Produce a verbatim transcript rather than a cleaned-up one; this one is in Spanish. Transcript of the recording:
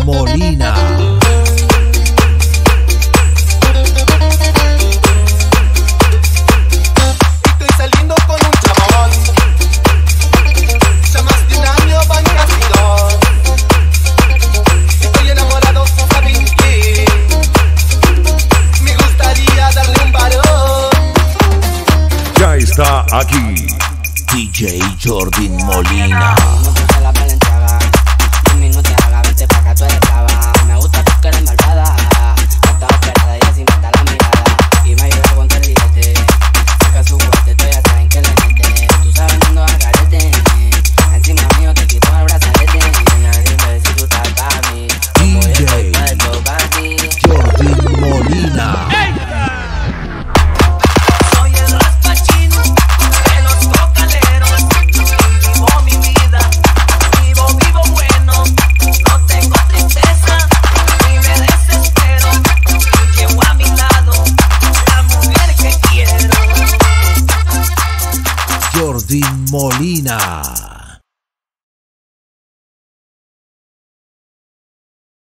Molina. Estoy saliendo con un chabón, ya más de un año van casi dos. Estoy enamorado, ¿saben qué? Me gustaría darle un varón. Ya está aquí D J Jordin Molina. No puse la Balenciaga, a mí no te haga, vete pa' acá, tú eres brava. Me gusta porque eres malvada, está operada y así mata la mirada. Y me ayuda con el billete, saca su fuerte, tú ya saben que le mete. Tú sabes cuando agarrete, encima mío te quito el brazalete. Nadie me dice si tú estás pa' mí, como yo estoy pa' esto pa' ti. Jordin Molina. Soy el raspachín de los cocaleros. Vivo mi vida, vivo, vivo bueno. No tengo tristeza, ni me desespero. Llevo a mi lado la mujer que quiero. Jordin Molina.